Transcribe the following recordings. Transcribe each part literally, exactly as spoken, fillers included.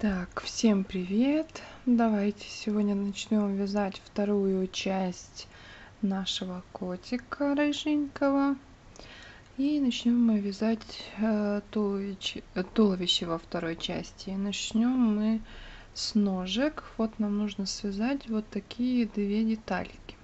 Так, всем привет! Давайте сегодня начнем вязать вторую часть нашего котика рыженького. И начнем мы вязать э, туловище, э, туловище во второй части. И начнем мы с ножек. Вот нам нужно связать вот такие две детальки.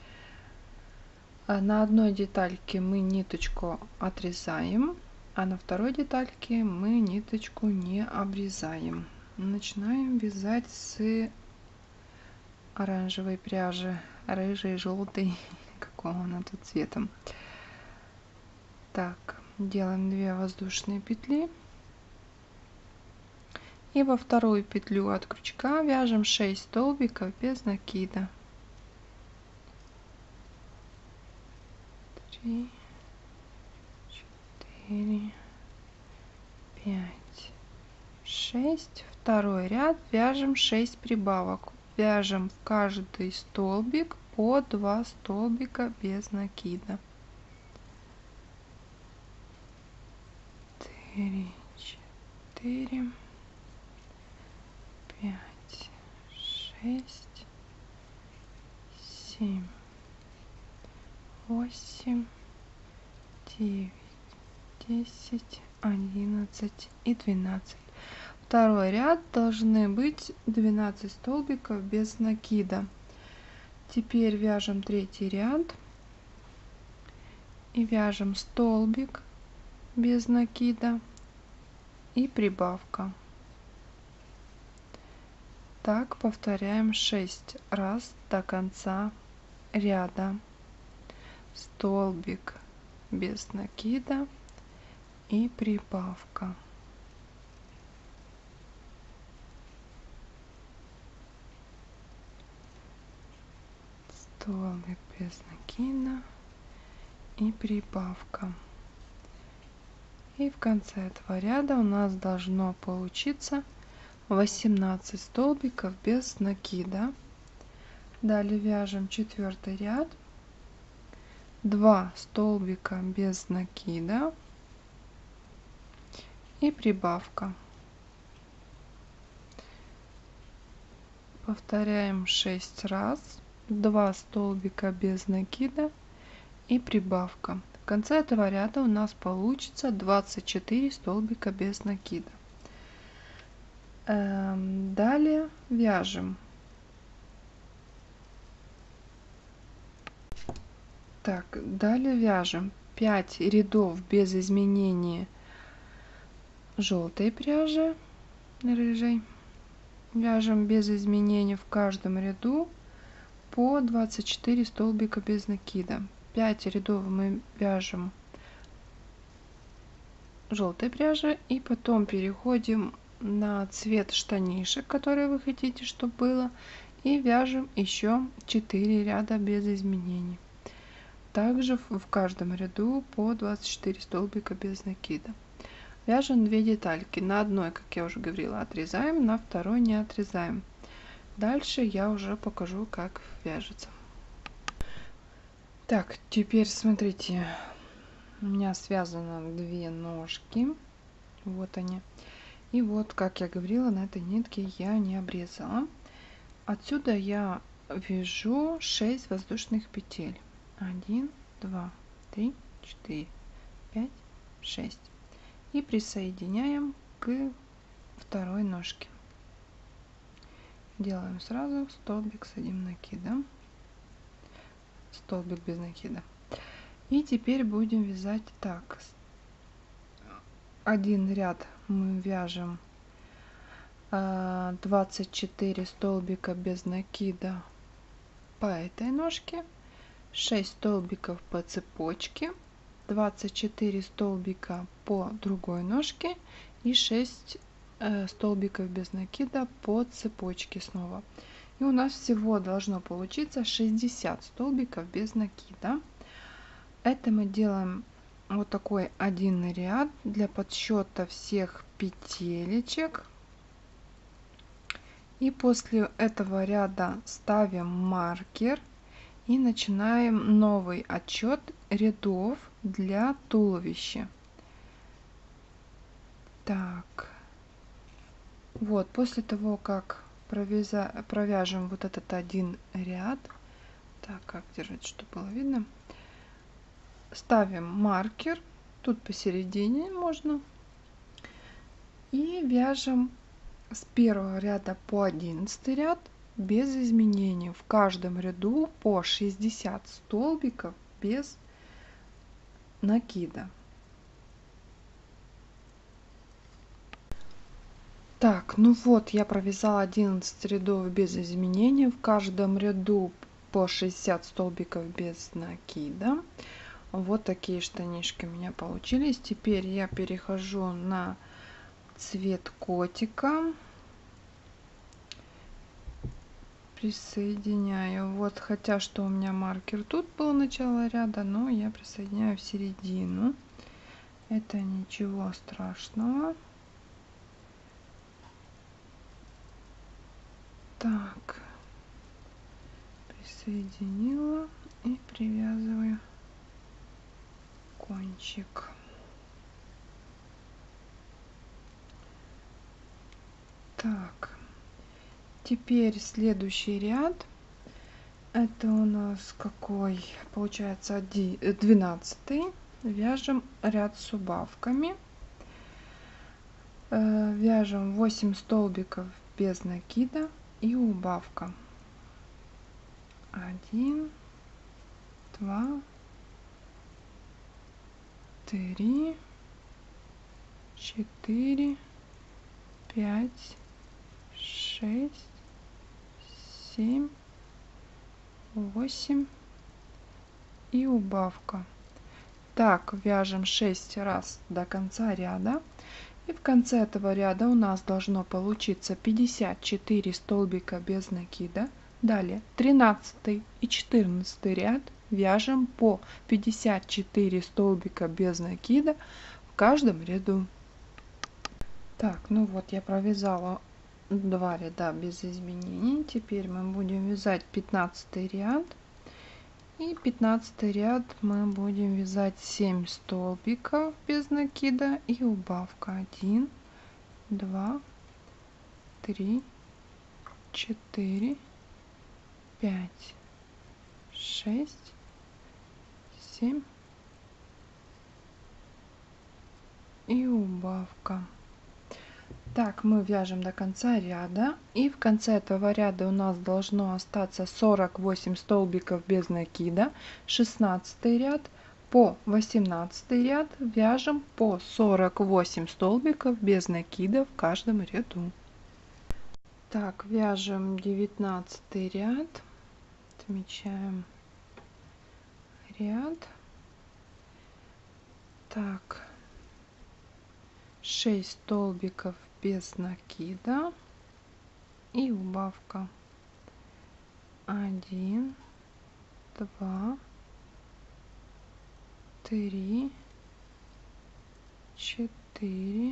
А на одной детальке мы ниточку отрезаем, а на второй детальке мы ниточку не обрезаем. Начинаем вязать с оранжевой пряжи, рыжий, желтый, какого она тут цветом. Так, делаем две воздушные петли и во вторую петлю от крючка вяжем шесть столбиков без накида. три, четыре, пять, шесть. Второй ряд вяжем шесть прибавок. Вяжем в каждый столбик по два столбика без накида. Три, четыре, пять, шесть, семь, восемь, девять, десять, одиннадцать и двенадцать. Второй ряд должны быть двенадцать столбиков без накида. Теперь вяжем третий ряд и вяжем столбик без накида и прибавка. Так повторяем шесть раз до конца ряда. Столбик без накида и прибавка. Столбик без накида и прибавка. И в конце этого ряда у нас должно получиться восемнадцать столбиков без накида. Далее вяжем четвертый ряд, два столбика без накида и прибавка. Повторяем шесть раз, два столбика без накида и прибавка. В конце этого ряда у нас получится двадцать четыре столбика без накида. Далее вяжем. Так, далее вяжем пять рядов без изменения желтой пряжи, рыжей. Вяжем без изменений в каждом ряду по двадцать четыре столбика без накида. пять рядов мы вяжем желтой пряжи и потом переходим на цвет штанишек, который вы хотите, чтобы было, и вяжем еще четыре ряда без изменений. Также в каждом ряду по двадцать четыре столбика без накида. Вяжем две детальки. На одной, как я уже говорила, отрезаем, на второй не отрезаем. Дальше я уже покажу, как вяжется. Так, теперь смотрите, у меня связано две ножки. Вот они. И вот, как я говорила, на этой нитке я не обрезала. Отсюда я вяжу шесть воздушных петель. один, два, три, четыре, пять, шесть. И присоединяем к второй ножке. Делаем сразу столбик с одним накидом. Столбик без накида. И теперь будем вязать так. Один ряд мы вяжем двадцать четыре столбика без накида по этой ножке, шесть столбиков по цепочке, двадцать четыре столбика по другой ножке и шесть э, столбиков без накида по цепочке снова. И у нас всего должно получиться шестьдесят столбиков без накида. Это мы делаем вот такой один ряд для подсчета всех петелечек. И после этого ряда ставим маркер и начинаем новый отсчет рядов для туловища. Так, Вот, после того, как провяза... провяжем вот этот один ряд, так, как держать, чтобы было видно, ставим маркер, тут посередине можно, и вяжем с первого ряда по одиннадцатый ряд без изменений. В каждом ряду по шестьдесят столбиков без накида. Так, ну вот я провязала одиннадцать рядов без изменений. В каждом ряду по шестьдесят столбиков без накида. Вот такие штанишки у меня получились. Теперь я перехожу на цвет котика. Присоединяю. Вот, хотя что у меня маркер тут был начало ряда, но я присоединяю в середину. Это ничего страшного. Так, присоединила и привязываю кончик. Так, теперь следующий ряд. Это у нас какой? Получается двенадцатый. Вяжем ряд с убавками. Вяжем восемь столбиков без накида и убавка. Один, два, три, четыре, пять, шесть, семь, восемь и убавка. Так, вяжем шесть раз до конца ряда. И в конце этого ряда у нас должно получиться пятьдесят четыре столбика без накида. Далее тринадцатый и четырнадцатый ряд вяжем по пятьдесят четыре столбика без накида в каждом ряду. Так, ну вот я провязала два ряда без изменений. Теперь мы будем вязать пятнадцатый ряд. И пятнадцатый ряд мы будем вязать семь столбиков без накида и убавка. один, два, три, четыре, пять, шесть, семь и убавка. Так, мы вяжем до конца ряда, и в конце этого ряда у нас должно остаться сорок восемь столбиков без накида. шестнадцатый ряд по восемнадцатый ряд вяжем по сорок восемь столбиков без накида в каждом ряду. Так, вяжем девятнадцатый ряд, отмечаем ряд. Так, шесть столбиков без накида и убавка. Один, два, три, четыре,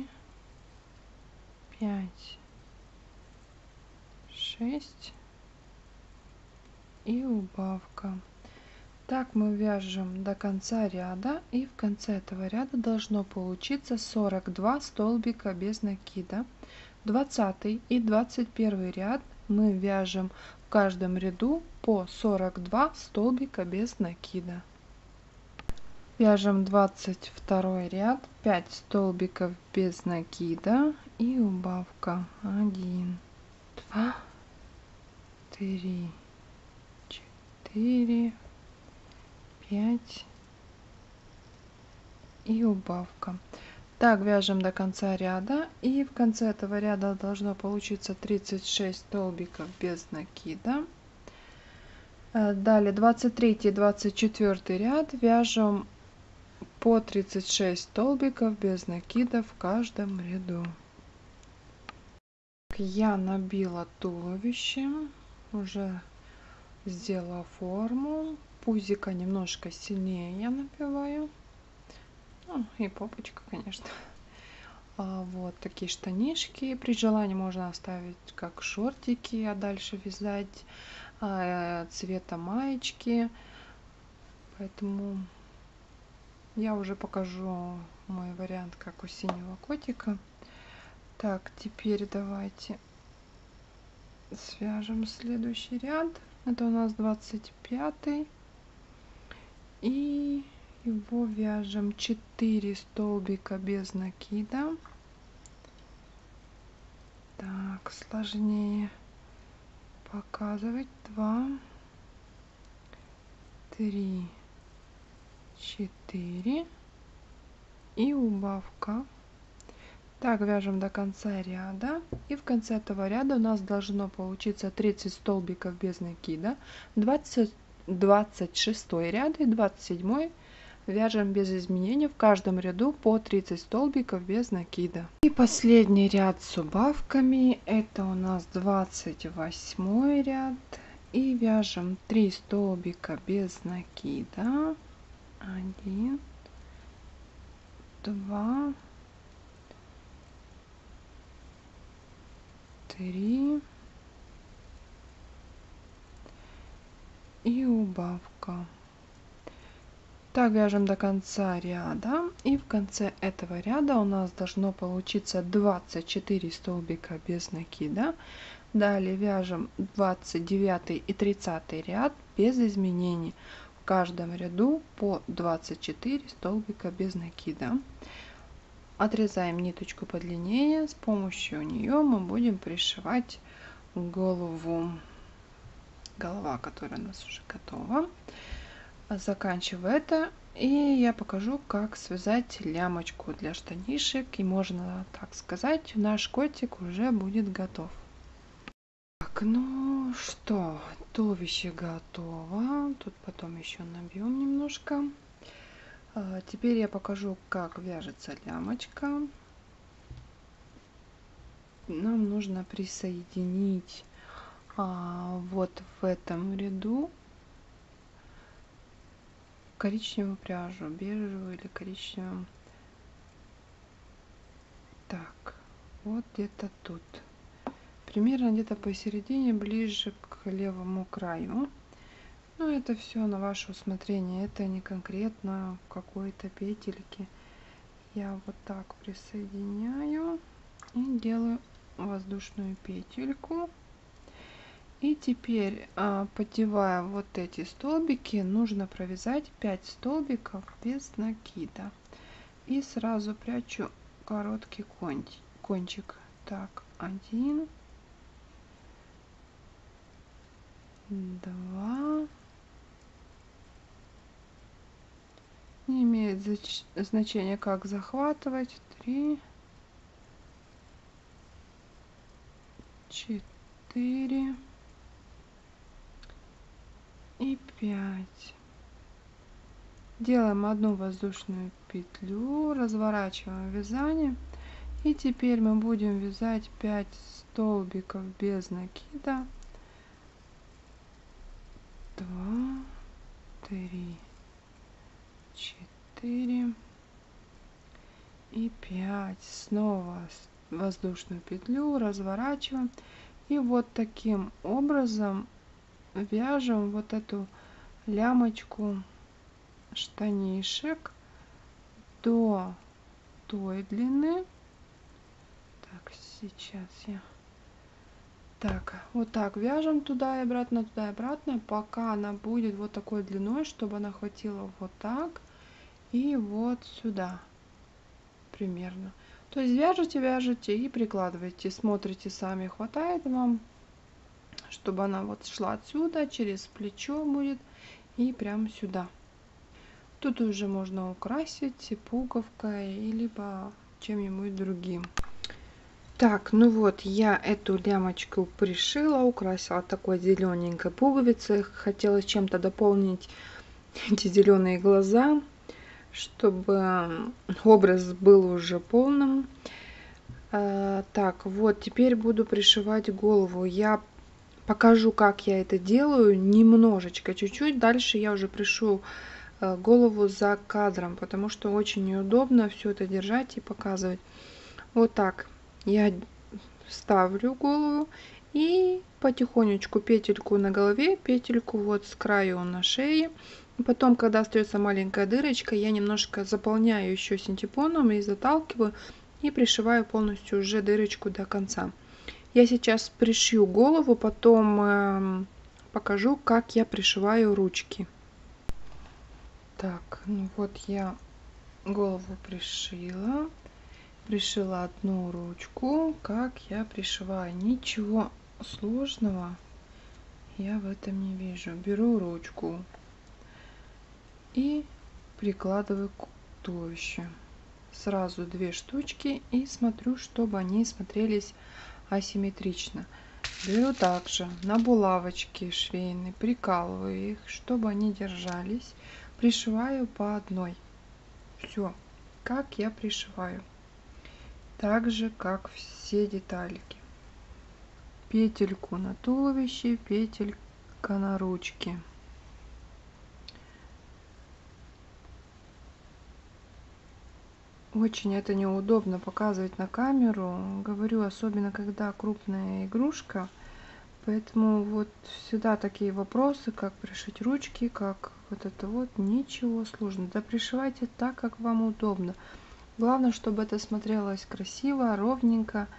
пять, шесть и убавка. Так мы вяжем до конца ряда, и в конце этого ряда должно получиться сорок два столбика без накида. двадцатый и двадцать первый ряд мы вяжем в каждом ряду по сорок два столбика без накида. Вяжем двадцать второй ряд, пять столбиков без накида и убавка. один, два, три, четыре, пять и убавка. Так вяжем до конца ряда, и в конце этого ряда должно получиться тридцать шесть столбиков без накида. Далее двадцать третий двадцать четвёртый ряд вяжем по тридцать шесть столбиков без накида в каждом ряду. Я набила туловище, уже сделала форму. Пузика немножко сильнее я набиваю. Ну, и попочка, конечно. А, вот такие штанишки. При желании можно оставить как шортики, а дальше вязать а, цвета маечки. Поэтому я уже покажу мой вариант, как у синего котика. Так, теперь давайте свяжем следующий ряд. Это у нас двадцать пятый. И его вяжем четыре столбика без накида. Так, сложнее показывать. Два, три, четыре и убавка. Так вяжем до конца ряда, и в конце этого ряда у нас должно получиться тридцать столбиков без накида, двадцать, двадцать шестой ряд и двадцать седьмой вяжем без изменений, в каждом ряду по тридцать столбиков без накида. И последний ряд с убавками, это у нас двадцать восьмой ряд, и вяжем три столбика без накида, один, два, три и убавка. Так вяжем до конца ряда, и в конце этого ряда у нас должно получиться двадцать четыре столбика без накида. Далее вяжем двадцать девятый и тридцатый ряд без изменений, в каждом ряду по двадцать четыре столбика без накида. Отрезаем ниточку подлиннее, с помощью нее мы будем пришивать голову, голова, которая у нас уже готова. Заканчиваю это, и я покажу, как связать лямочку для штанишек, и можно так сказать, наш котик уже будет готов. Так, ну что, туловище готово, тут потом еще набьем немножко. Теперь я покажу, как вяжется лямочка. Нам нужно присоединить а, вот в этом ряду коричневую пряжу, бежевую или коричневую. Так, вот где-то тут. Примерно где-то посередине, ближе к левому краю. Ну, это все на ваше усмотрение. Это не конкретно какой-то петельки. Я вот так присоединяю и делаю воздушную петельку. И теперь, поддевая вот эти столбики, нужно провязать пять столбиков без накида. И сразу прячу короткий кончик. Так, один, два. Не имеет значения, как захватывать. Три, четыре и пять. Делаем одну воздушную петлю, разворачиваем вязание, и теперь мы будем вязать пять столбиков без накида. Два, три, четыре и пять. Снова воздушную петлю разворачиваем, и вот таким образом вяжем вот эту лямочку штанишек до той длины. Так, сейчас я так вот так вяжем туда и обратно, туда и обратно, пока она будет вот такой длиной, чтобы она хватила вот так и вот сюда примерно. То есть вяжете, вяжете и прикладываете, смотрите сами, хватает вам, чтобы она вот шла отсюда, через плечо будет и прям сюда. Тут уже можно украсить пуговкой, либо чем-нибудь другим. Так, ну вот я эту лямочку пришила, украсила такой зелененькой пуговицей. Хотела чем-то дополнить эти зеленые глаза, чтобы образ был уже полным. А, так, вот теперь буду пришивать голову. Я покажу, как я это делаю, немножечко, чуть-чуть. Дальше я уже пришу голову за кадром, потому что очень неудобно все это держать и показывать. Вот так я ставлю голову и потихонечку петельку на голове, петельку вот с краю на шее. И потом, когда остается маленькая дырочка, я немножко заполняю еще синтепоном и заталкиваю, и пришиваю полностью уже дырочку до конца. Я сейчас пришью голову, потом э, покажу, как я пришиваю ручки. Так, ну вот я голову пришила. Пришила одну ручку. Как я пришиваю? Ничего сложного я в этом не вижу. Беру ручку и прикладываю к туловищу. Сразу две штучки и смотрю, чтобы они смотрелись асимметрично. Беру также на булавочки швейные, прикалываю их, чтобы они держались. Пришиваю по одной. Все, как я пришиваю. Так же, как все детальки. Петельку на туловище, петелька на ручке. Очень это неудобно показывать на камеру. Говорю, особенно когда крупная игрушка. Поэтому вот всегда такие вопросы, как пришить ручки, как вот это вот, ничего сложного. Да пришивайте так, как вам удобно. Главное, чтобы это смотрелось красиво, ровненько.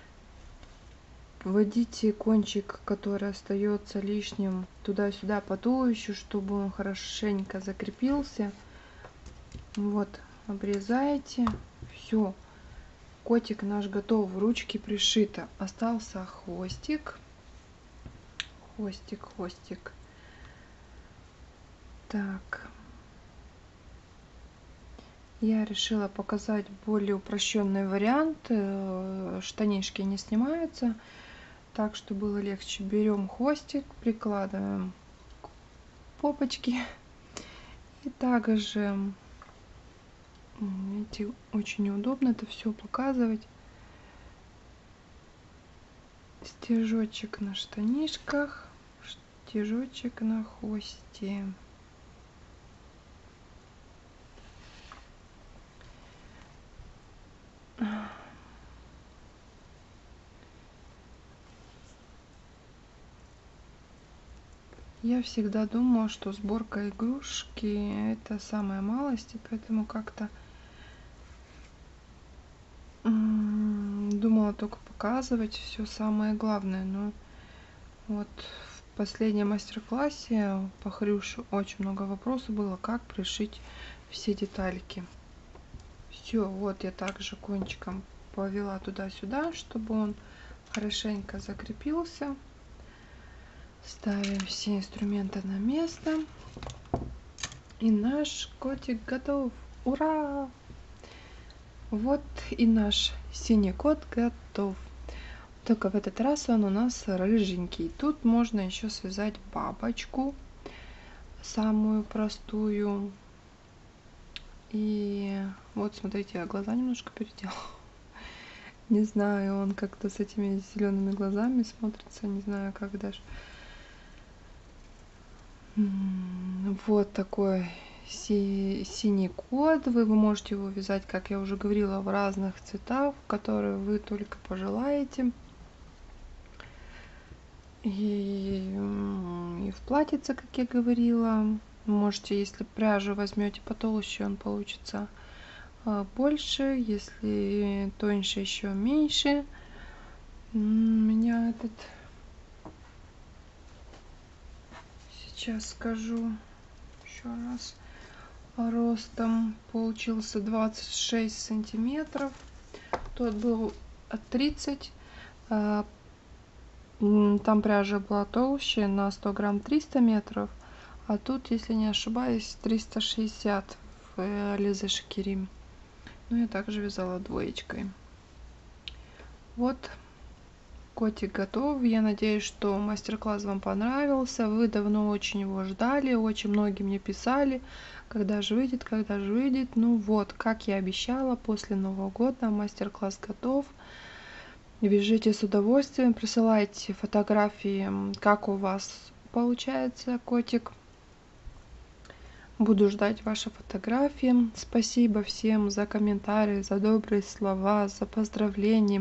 Вводите кончик, который остается лишним, туда-сюда по туловищу, чтобы он хорошенько закрепился. Вот, обрезаете. Все, котик наш готов, ручки пришиты. Остался хвостик. Хвостик, хвостик. Так. Я решила показать более упрощенный вариант. Штанишки не снимаются. Так, чтобы было легче. Берем хвостик, прикладываем к попочке. И также, видите, очень неудобно это все показывать. Стежочек на штанишках, стежочек на хвосте. Я всегда думала, что сборка игрушки это самая малость, и поэтому как-то думала только показывать все самое главное. Но вот в последнем мастер-классе по Хрюшу очень много вопросов было, как пришить все детальки. Все, вот я также кончиком повела туда-сюда, чтобы он хорошенько закрепился. Ставим все инструменты на место. И наш котик готов. Ура! Вот и наш синий кот готов. Только в этот раз он у нас рыженький. Тут можно еще связать бабочку, самую простую. И вот смотрите, я глаза немножко переделала. Не знаю, он как-то с этими зелеными глазами смотрится, не знаю, как даже. Вот такой си синий кот. Вы можете его вязать, как я уже говорила, в разных цветах, которые вы только пожелаете. И, и в платьице, как я говорила. Можете, если пряжу возьмете потолще, он получится больше. Если тоньше, еще меньше. У меня этот... Сейчас скажу еще раз. Ростом получился двадцать шесть сантиметров. Тот был от тридцать. Там пряжа была толще, на сто грамм триста метров. А тут, если не ошибаюсь, триста шестьдесят в Ализе Шакирим. Ну, я также вязала двоечкой. Вот. Котик готов. Я надеюсь, что мастер-класс вам понравился. Вы давно очень его ждали. Очень многие мне писали, когда же выйдет, когда же выйдет. Ну вот, как я обещала, после Нового года мастер-класс готов. Вяжите с удовольствием. Присылайте фотографии, как у вас получается котик. Буду ждать ваши фотографии. Спасибо всем за комментарии, за добрые слова, за поздравления.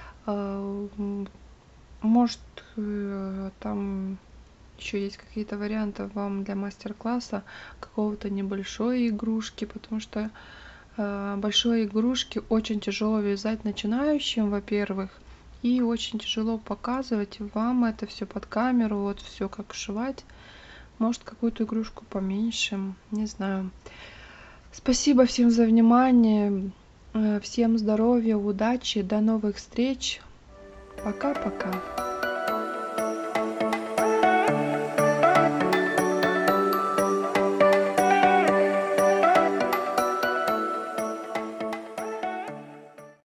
Может, там еще есть какие-то варианты вам для мастер-класса какого-то небольшой игрушки, потому что большой игрушки очень тяжело вязать начинающим, во-первых, и очень тяжело показывать вам это все под камеру, вот все как сшивать. Может, какую-то игрушку поменьше, не знаю. Спасибо всем за внимание, всем здоровья, удачи, до новых встреч, пока-пока.